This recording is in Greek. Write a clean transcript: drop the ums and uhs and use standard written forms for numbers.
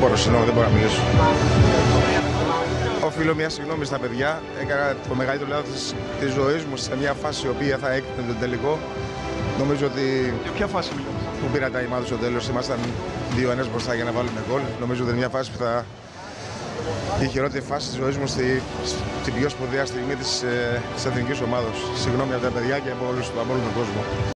συγγνώμη, δεν μπορώ να μιλήσω. Οφείλω μια συγγνώμη στα παιδιά. Έκανα το μεγαλύτερο λάθος της ζωής μου σε μια φάση η οποία θα έκρινε τον τελικό. Νομίζω ότι. Για ποια φάση μιλάς? Που πήρα τα ημάτου στο τέλος. Ήμασταν 2-1 μπροστά για να βάλουμε γκολ. Νομίζω ότι είναι μια φάση που θα. Η χειρότερη φάση της ζωής μου στην πιο σπουδαία στιγμή της εθνικής ομάδας. Συγγνώμη από τα παιδιά και από όλους τον κόσμο.